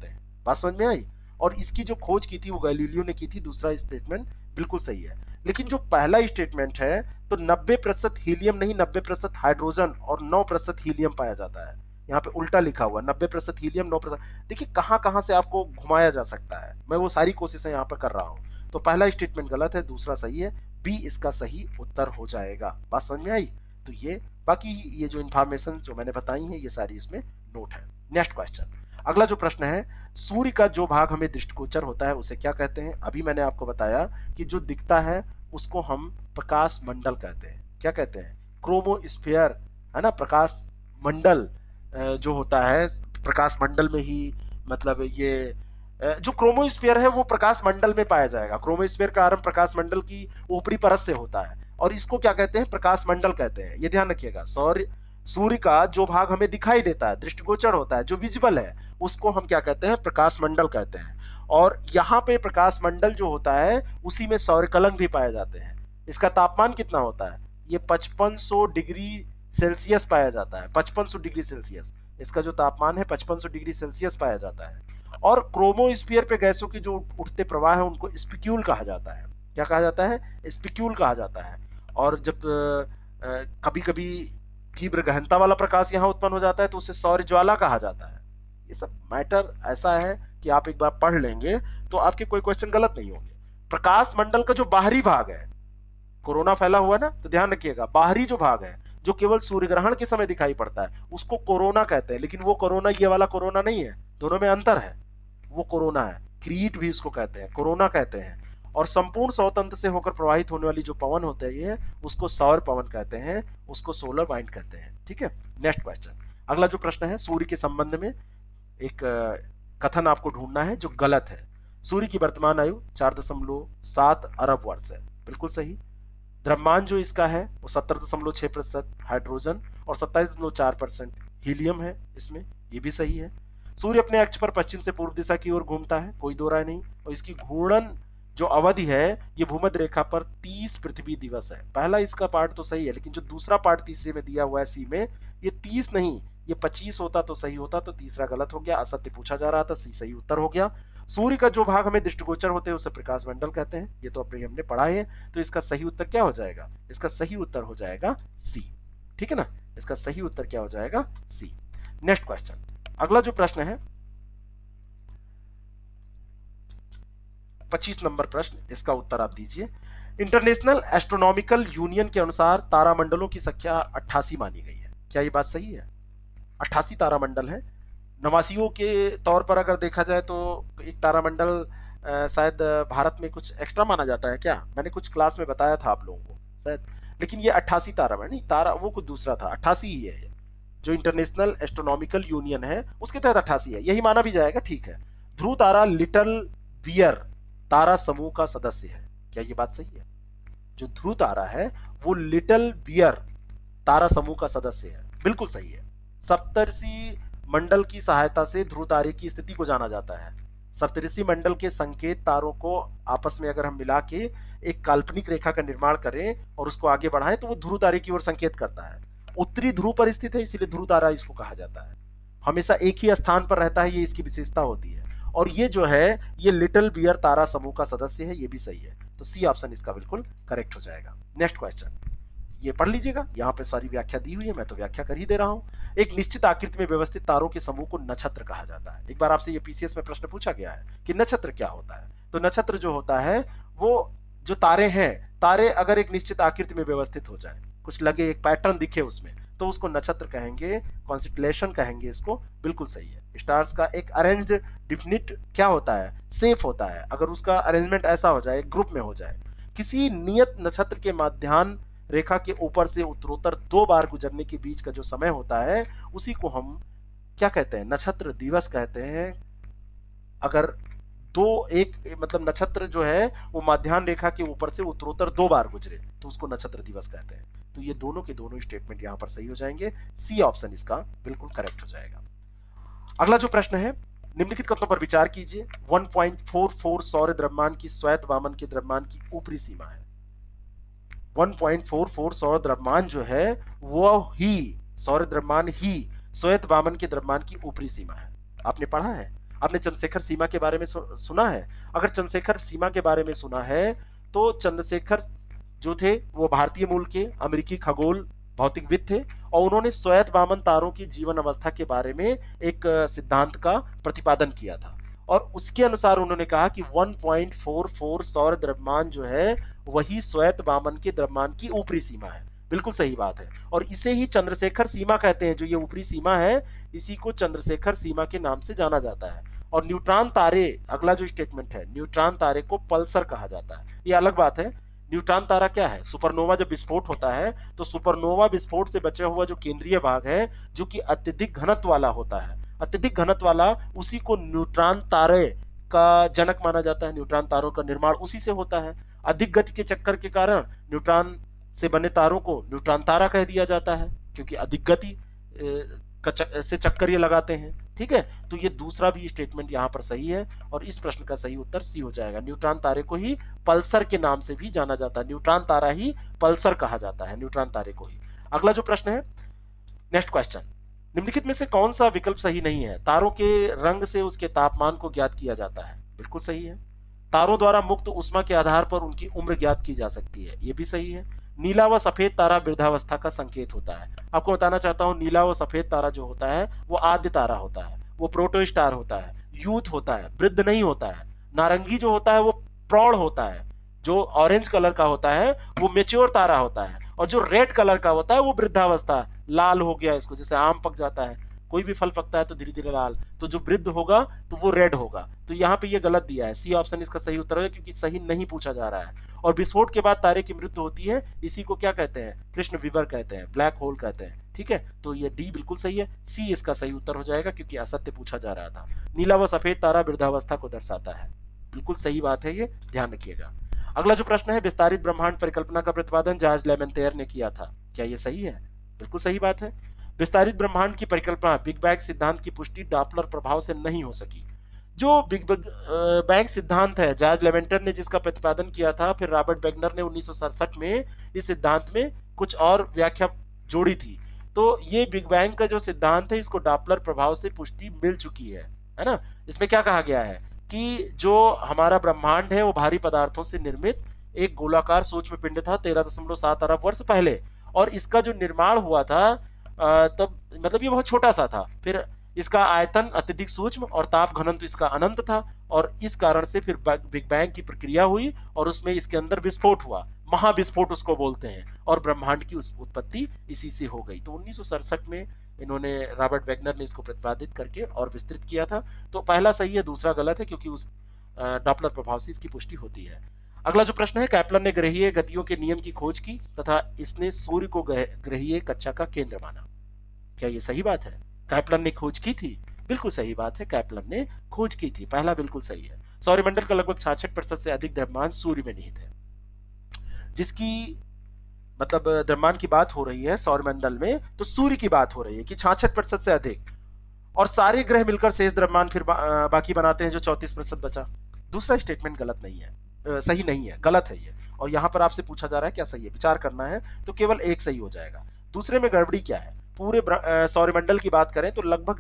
बात समझ में आई? और इसकी जो खोज की थी वो गैलीलियो ने की थी। दूसरा स्टेटमेंट बिल्कुल सही है। लेकिन जो पहला स्टेटमेंट है तो 90% हीलियम नहीं 90% हाइड्रोजन और 9% हीलियम पाया जाता है। यहाँ पे उल्टा लिखा हुआ 90% हीलियम 9%। देखिए कहां कहां से आपको घुमाया जा सकता है, मैं वो सारी कोशिशें यहाँ पर कर रहा हूं। तो पहला स्टेटमेंट गलत है, दूसरा सही है, बी इसका सही उत्तर हो जाएगा। बात समझ में आई? तो ये बाकी ये जो इंफॉर्मेशन जो मैंने बताई है ये सारी इसमें नोट है। नेक्स्ट क्वेश्चन, अगला जो प्रश्न है, सूर्य का जो भाग हमें दृष्टिगोचर होता है उसे क्या कहते हैं? अभी मैंने आपको बताया कि जो दिखता है उसको हम प्रकाश मंडल कहते हैं। क्या कहते हैं? क्रोमोस्फेयर, है ना, प्रकाश मंडल जो होता है प्रकाश मंडल में ही, मतलब ये जो क्रोमोस्फेयर है वो प्रकाश मंडल में पाया जाएगा। क्रोमोस्फेयर का आरंभ प्रकाश मंडल की ऊपरी परत से होता है और इसको क्या कहते हैं? प्रकाश मंडल कहते हैं। ये ध्यान रखिएगा। सूर्य का जो भाग हमें दिखाई देता है, दृष्टिगोचर होता है, जो विजिबल है, उसको हम क्या कहते हैं? प्रकाश मंडल कहते हैं। और यहाँ पे प्रकाश मंडल जो होता है उसी में सौर कलंक भी पाए जाते हैं। इसका तापमान कितना होता है? ये 5500 डिग्री सेल्सियस पाया जाता है। 5500 डिग्री सेल्सियस इसका जो तापमान है 5500 डिग्री सेल्सियस पाया जाता है। और क्रोमोस्फीयर पे गैसों के जो उठते प्रवाह है उनको स्पिक्यूल कहा जाता है। क्या कहा जाता है? स्पिक्यूल कहा जाता है। और जब कभी कभी तीव्र गहनता वाला प्रकाश यहाँ उत्पन्न हो जाता है तो उसे सौर ज्वाला कहा जाता है। ये सब मैटर ऐसा है कि आप एक बार पढ़ लेंगे तो आपके कोई क्वेश्चन गलत नहीं होंगे। प्रकाश मंडल का जो बाहरी भाग है, कोरोना फैला हुआ ना, तो ध्यान रखिएगा बाहरी जो भाग है जो केवल सूर्य ग्रहण के समय दिखाई पड़ता है उसको कोरोना कहते हैं। लेकिन वो कोरोना ये वाला कोरोना नहीं है, दोनों में अंतर है। वो कोरोना है, क्रीट भी उसको कहते हैं, कोरोना कहते हैं। और संपूर्ण सौरतंत्र से होकर प्रवाहित होने वाली जो पवन होते हैं उसको सौर पवन कहते हैं, उसको सोलर वाइंड कहते हैं। ठीक है, नेक्स्ट क्वेश्चन। अगला जो प्रश्न है, सूर्य के संबंध में एक कथन आपको ढूंढना है जो गलत है। सूर्य की वर्तमान आयु 4.7 अरब वर्ष है, बिल्कुल सही। द्रव्यमान जो इसका है वो 70.6% हाइड्रोजन और 27.4% हीलियम है इसमें, ये भी सही है। सूर्य अपने अक्ष पर पश्चिम से पूर्व दिशा की ओर घूमता है, कोई दो राय नहीं। और इसकी घूर्णन जो अवधि है ये भूमध्य रेखा पर 30 पृथ्वी दिवस है। पहला इसका पार्ट तो सही है, लेकिन जो दूसरा पार्ट तीसरे में दिया हुआ है सी में, ये 30 नहीं ये 25 होता तो सही होता, तो तीसरा गलत हो गया, असत्य पूछा जा रहा था, सी सही उत्तर हो गया। सूर्य का जो भाग हमें दृष्टिगोचर होते हैं उसे प्रकाश मंडल कहते हैं, ये तो अपने हमने पढ़ा है। तो इसका सही उत्तर क्या हो जाएगा? इसका सही उत्तर हो जाएगा सी। ठीक है ना, इसका सही उत्तर क्या हो जाएगा? सी। नेक्स्ट क्वेश्चन, अगला जो प्रश्न है 25 नंबर प्रश्न, इसका उत्तर आप दीजिए। इंटरनेशनल एस्ट्रोनॉमिकल यूनियन के अनुसार तारामंडलों की संख्या 88 मानी गई है। क्या ये बात सही है? 88 तारामंडल है। नवासियों के तौर पर अगर देखा जाए तो एक तारामंडल शायद भारत में कुछ एक्स्ट्रा माना जाता है क्या? मैंने कुछ क्लास में बताया था आप लोगों को शायद। लेकिन ये 88 तारा नहीं, तारा वो कुछ दूसरा था, 88 ही है। जो इंटरनेशनल एस्ट्रोनॉमिकल यूनियन है उसके तहत 88 है, यही माना भी जाएगा। ठीक है। ध्रुव तारा लिटिल बियर तारा समूह का सदस्य है। क्या ये बात सही है? जो ध्रुव तारा है वो लिटिल बियर तारा समूह का सदस्य है, बिल्कुल सही है। सप्तर्षि मंडल की सहायता से ध्रुव तारे की स्थिति को जाना जाता है। सप्तऋषि मंडल के संकेत तारों को आपस में अगर हम मिला के एक काल्पनिक रेखा का निर्माण करें और उसको आगे बढ़ाएं तो वो ध्रुव तारे की ओर संकेत करता है। उत्तरी ध्रुव पर स्थित है इसीलिए ध्रुव तारा इसको कहा जाता है। हमेशा एक ही स्थान पर रहता है, ये इसकी विशेषता होती है। और ये जो है ये लिटिल बियर तारा समूह का सदस्य है, ये भी सही है। तो सी ऑप्शन इसका बिल्कुल करेक्ट हो जाएगा। नेक्स्ट क्वेश्चन ये पढ़ लीजिएगा, यहाँ पे सारी व्याख्या दी हुई है, मैं तो व्याख्या कर ही दे रहा हूँ। एक निश्चित आकृति में व्यवस्थित तारों के समूह को नक्षत्र कहा जाता है। एक बार आपसे ये पीसीएस में प्रश्न पूछा गया है कि नक्षत्र क्या होता है, तो नक्षत्र जो होता है वो जो तारे हैं, तारे अगर एक निश्चित आकृति में व्यवस्थित हो जाए, कुछ लगे एक पैटर्न दिखे उसमें, तो उसको नक्षत्र कहेंगे, कॉन्स्टेलेशन कहेंगे इसको, बिल्कुल सही है। स्टार्स का एक अरेंज्ड डिफिनिट क्या होता है? सेफ होता है। अगर उसका अरेंजमेंट ऐसा हो जाए, ग्रुप में हो जाए, किसी नियत नक्षत्र के माध्यान्ह रेखा के ऊपर से उत्तरोत्तर 2 बार गुजरने के बीच का जो समय होता है उसी को हम क्या कहते हैं? नक्षत्र दिवस कहते हैं। अगर दो एक मतलब नक्षत्र जो है वो माध्यान्ह रेखा के ऊपर से उत्तरोत्तर 2 बार गुजरे तो उसको नक्षत्र दिवस कहते हैं। तो ये दोनों के दोनों स्टेटमेंट यहां पर सही हो जाएंगे, सी ऑप्शन इसका बिल्कुल करेक्ट हो जाएगा। अगला जो प्रश्न है, निम्नलिखित कथनों पर विचार कीजिए। 1.44 सौर द्रव्यमान की श्वेत वामन के द्रव्यमान की ऊपरी सीमा है। 1.44 सौर द्रव्यमान जो है वो ही सौर द्रव्यमान ही श्वेत वामन के द्रव्यमान की ऊपरी सीमा है। आपने पढ़ा है आपने चंद्रशेखर सीमा के बारे में सुना है? अगर चंद्रशेखर सीमा के बारे में सुना है तो चंद्रशेखर जो थे वो भारतीय मूल के अमेरिकी खगोल भौतिकविद थे और उन्होंने श्वेत वामन तारों की जीवन अवस्था के बारे में एक सिद्धांत का प्रतिपादन किया था और उसके अनुसार उन्होंने कहा कि 1.44 सौर द्रव्यमान जो है वही श्वेत वामन के द्रव्यमान की ऊपरी सीमा है। बिल्कुल सही बात है और इसे ही चंद्रशेखर सीमा कहते हैं। जो ये ऊपरी सीमा है इसी को चंद्रशेखर सीमा के नाम से जाना जाता है। और न्यूट्रॉन तारे, अगला जो स्टेटमेंट है, न्यूट्रॉन तारे को पल्सर कहा जाता है। ये अलग बात है। न्यूट्रॉन तारा क्या है? सुपरनोवा जब विस्फोट होता है तो सुपरनोवा विस्फोट से बचा हुआ जो केंद्रीय भाग है जो कि अत्यधिक घनत्व वाला होता है, अत्यधिक घनत्व वाला, उसी को न्यूट्रॉन तारे का जनक माना जाता है। न्यूट्रॉन तारों का निर्माण उसी से होता है। अधिक गति के चक्कर के कारण न्यूट्रॉन से बने तारों को न्यूट्रॉन तारा कह दिया जाता है क्योंकि अधिक गति से चक्कर ये लगाते हैं। ठीक है, तो ये दूसरा भी स्टेटमेंट यहाँ पर सही है और इस प्रश्न का सही उत्तर सी हो जाएगा। न्यूट्रॉन तारे को ही पल्सर के नाम से भी जाना जाता है। न्यूट्रॉन तारा ही पल्सर कहा जाता है, न्यूट्रॉन तारे को ही। अगला जो प्रश्न है, नेक्स्ट क्वेश्चन, निम्नलिखित में से कौन सा विकल्प सही नहीं है? तारों के रंग से उसके तापमान को ज्ञात किया जाता है। बिल्कुल सही है। तारों द्वारा मुक्त उष्मा के आधार पर उनकी उम्र ज्ञात की जा सकती है। ये भी सही है। नीला व सफेद तारा वृद्धावस्था का संकेत होता है। आपको बताना चाहता हूं, नीला व सफेद तारा जो होता है वो आद्य तारा होता है, वो प्रोटो स्टार होता है, यूथ होता है, वृद्ध नहीं होता है। नारंगी जो होता है वो प्रौढ़ होता है, जो ऑरेंज कलर का होता है वो मेच्योर तारा होता है और जो रेड कलर का होता है वो वृद्धावस्था। लाल हो गया इसको, जैसे आम पक जाता है, कोई भी फल पकता है तो धीरे धीरे लाल, तो जो वृद्ध होगा तो वो रेड होगा। तो यहाँ पे ये गलत दिया है, सी ऑप्शन इसका सही उत्तर है क्योंकि सही नहीं पूछा जा रहा है। और विस्फोट के बाद तारे की मृत्यु होती है, इसी को क्या कहते हैं? कृष्ण विवर कहते हैं, ब्लैक होल कहते हैं। ठीक है, तो ये डी बिल्कुल सही है, सी इसका सही उत्तर हो जाएगा क्योंकि असत्य पूछा जा रहा था। नीला व सफेद तारा वृद्धावस्था को दर्शाता है। बिल्कुल सही बात है, ये ध्यान रखिएगा। अगला जो प्रश्न है, विस्तारित ब्रह्मांड परिकल्पना का प्रतिपादन जॉर्ज लेमेंतेयर ने किया था। क्या ये सही है? बिल्कुल सही बात है। विस्तारित ब्रह्मांड की परिकल्पना बिग बैंग सिद्धांत की पुष्टि डॉपलर प्रभाव से नहीं हो सकी। जो बिग बैंग सिद्धांत है, जॉर्ज लेमेंटर ने जिसका प्रतिपादन किया था, फिर रॉबर्ट वेगनर ने 1967 में इस सिद्धांत में कुछ और व्याख्या जोड़ी थी। तो ये बिग बैंग का जो सिद्धांत है इसको डॉपलर प्रभाव से पुष्टि मिल चुकी है ना। इसमें क्या कहा गया है कि जो हमारा ब्रह्मांड है वो भारी पदार्थों से निर्मित एक गोलाकार सूक्ष्म पिंड था 13.7 अरब वर्ष पहले, और इसका जो निर्माण हुआ था तब मतलब ये बहुत छोटा सा था। फिर इसका आयतन अत्यधिक सूक्ष्म और ताप घनत्व इसका अनंत था और इस कारण से फिर बिग बैंग की प्रक्रिया हुई और उसमें इसके अंदर विस्फोट हुआ, महाविस्फोट उसको बोलते हैं, और ब्रह्मांड की उत्पत्ति इसी से हो गई। तो 1967 में इन्होंने, रॉबर्ट वेगनर ने इसको प्रतिपादित करके और विस्तृत किया था। तो पहला सही है, दूसरा गलत है क्योंकि उस डॉपलर प्रभाव से इसकी पुष्टि होती है। अगला जो प्रश्न है, कैप्लर ने ग्रहीय गतियों के नियम की खोज की तथा इसने सूर्य को ग्रहीय कक्षा का केंद्र माना। क्या ये सही बात है? कैप्लर ने खोज की थी। बिल्कुल सही बात है, कैप्लर ने खोज की थी, पहला बिल्कुल सही है। सौरमंडल का लगभग 66% से अधिक द्रव्यमान सूर्य में निहित है। जिसकी मतलब द्रव्यमान की बात हो रही है सौरमंडल में, तो सूर्य की बात हो रही है कि 66% से अधिक, और सारे ग्रह मिलकर शेष द्रव्यमान फिर बाकी बनाते हैं जो 34% बचा। दूसरा स्टेटमेंट गलत नहीं है, सही नहीं है, गलत है ये। और यहां पर आपसे पूछा जा रहा है क्या सही है, विचार करना है, तो केवल एक सही हो जाएगा। दूसरे में गड़बड़ी क्या है? पूरे सौरमंडल की बात करें तो लगभग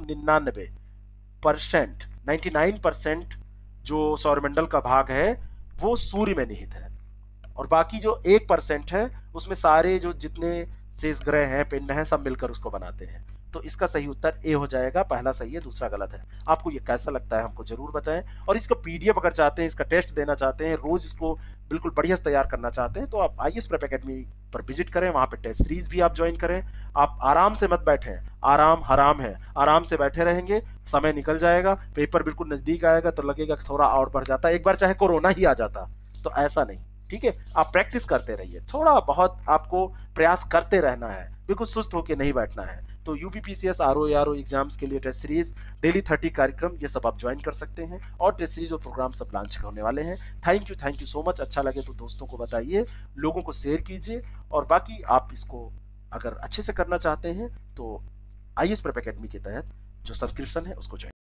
99% जो सौरमंडल का भाग है वो सूर्य में निहित है, और बाकी जो 1% है उसमें सारे जो जितने शेष ग्रह हैं, पिंड हैं, सब मिलकर उसको बनाते हैं। तो इसका सही उत्तर ए हो जाएगा, पहला सही है, दूसरा गलत है। आपको ये कैसा लगता है हमको जरूर बताएं, और इसका पीडीएफ अगर चाहते हैं, इसका टेस्ट देना चाहते हैं, रोज इसको बिल्कुल बढ़िया से तैयार करना चाहते हैं, तो आप आईएएस प्रेप एकेडमी पर विजिट करें, वहां पे टेस्ट सीरीज भी आप ज्वाइन करें। आप आराम से मत बैठें, आराम हराम है, आराम से बैठे रहेंगे, समय निकल जाएगा, पेपर बिल्कुल नजदीक आएगा तो लगेगा थोड़ा और बढ़ जाता है, एक बार चाहे कोरोना ही आ जाता, तो ऐसा नहीं। ठीक है, आप प्रैक्टिस करते रहिए, थोड़ा बहुत आपको प्रयास करते रहना है, बिल्कुल सुस्त होकर नहीं बैठना है। तो यूपीपीसीएस, आरओ एग्जाम्स के लिए टेस्ट सीरीज, डेली 30 कार्यक्रम, ये सब आप ज्वाइन कर सकते हैं, और टेस्ट सीरीज और प्रोग्राम सब लॉन्च होने वाले हैं। Thank you so much. अच्छा लगे तो दोस्तों को बताइए, लोगों को शेयर कीजिए, और बाकी आप इसको अगर अच्छे से करना चाहते हैं तो आईएएस प्रेप एकेडमी के तहत जो सब्सक्रिप्शन है उसको ज्वाइन